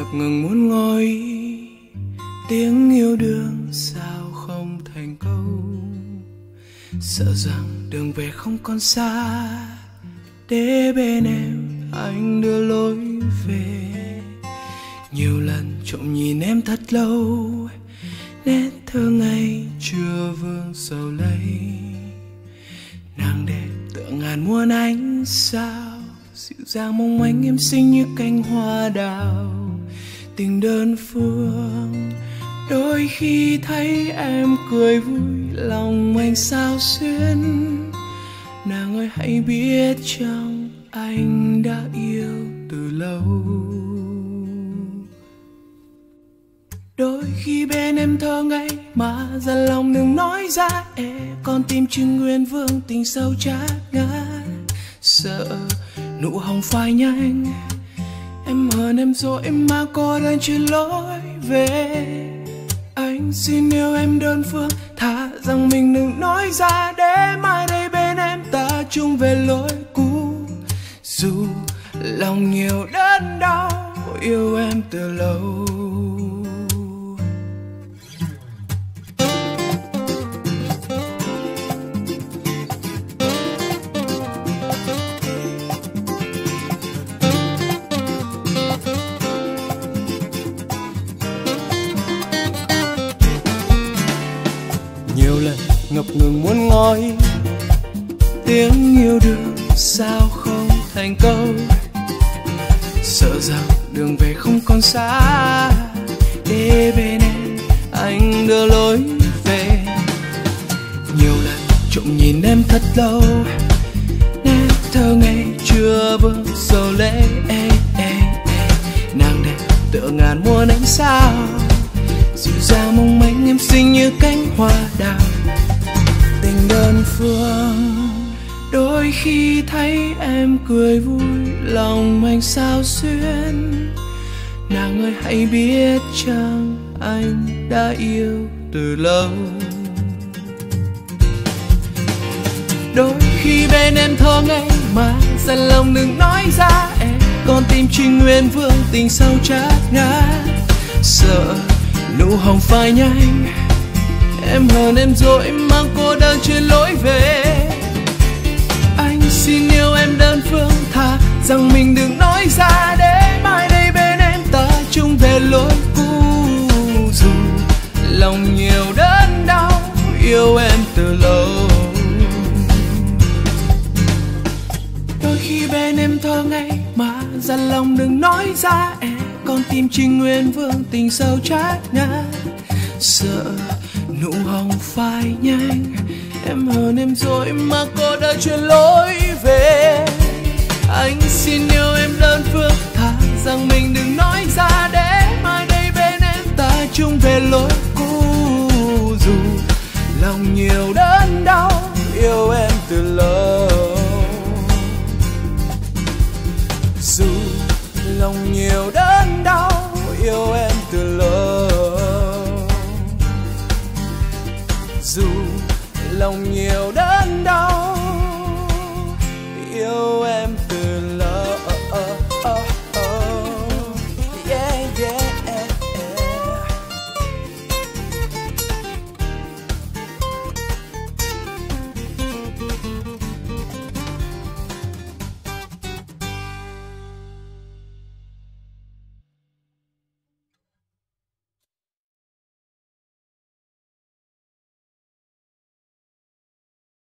ngập ngừng muốn ngồi, tiếng yêu đương sao không thành câu. Sợ rằng đường về không còn xa, để bên em anh đưa lối về. Nhiều lần trộm nhìn em thật lâu, nét thơ ngây chưa vương sầu lấy. Nàng đẹp tựa ngàn muôn ánh sao, dịu dàng mong manh em xinh như cánh hoa đào. Tình đơn phương đôi khi thấy em cười vui, lòng anh sao xuyên. Nàng ơi hãy biết chăng anh đã yêu từ lâu. Đôi khi bên em thơ ngây mà dằn lòng đừng nói ra, con tim trinh nguyên vương tình sâu chát ngát. Sợ nụ hồng phai nhanh, em hờn em dỗi mà cô đơn trên lối về. Anh xin yêu em đơn phương, thà rằng mình đừng nói ra, để mai đây bên em ta chung về lối cũ. Dù lòng nhiều đớn đau, yêu em từ lâu. Nhiều lần ngập ngừng muốn nói, tiếng yêu đương sao không thành câu. Sợ rằng đường về không còn xa, để bên em anh đưa lối về. Nhiều lần trộm nhìn em thật lâu, nét thơ ngây chưa vương sầu lễ. Nàng đẹp tựa ngàn muôn ánh sao, dịu dàng mong manh em xinh như cánh hoa đào. Tình đơn phương đôi khi thấy em cười vui, lòng anh sao xuyên. Nàng ơi hãy biết chăng anh đã yêu từ lâu. Đôi khi bên em thơ ngây mà dằn lòng đừng nói ra, con tim trinh nguyên vương tình sâu chát ngát. Sợ nụ hồng phai nhanh, em hờn em dỗi mang cô đơn trên lối về. Anh xin yêu em đơn phương, thà rằng mình đừng nói ra, để mai đây bên em ta chung về lối cũ. Dù lòng nhiều đớn đau, yêu em từ lâu. Đôi khi bên em thơ ngây mà dằn lòng đừng nói ra, con tim trinh nguyên vương tình sâu chát ngát. Sợ nụ hồng phai nhanh, em hờn em dỗi mà cô đơn chuyển lối về. Anh xin yêu em đơn phương, thà rằng mình đừng nói ra, để mai đây bên em ta chung về lối cũ. Dù lòng nhiều đớn đau, yêu em từ lâu. Dù lòng nhiều đớn đau, yêu em từ lâu. Dù lòng nhiều đớn